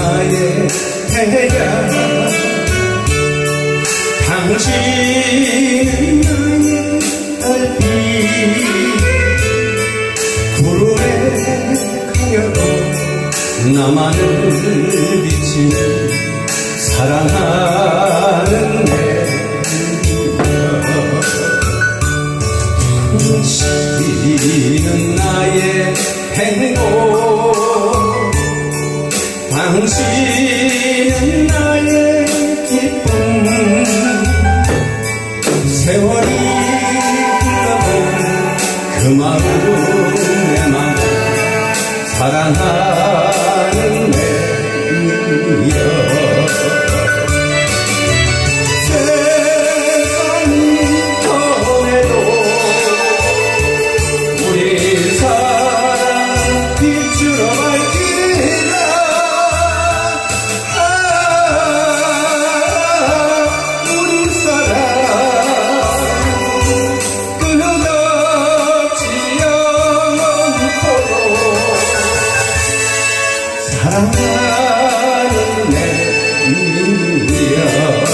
나의 태양 당신은 나의 달빛 구름에 가려도 나만을 비치는 사랑하는 내 당신은 나의 행복 당신은 나의 기쁨 세월이 흘러도 그 마음 내 마음 사랑하는 내 인연 세상이 변해도 우리 사랑 비추러 갈기라 우리 사랑 끝없이 영원토록 사랑하는 내 인연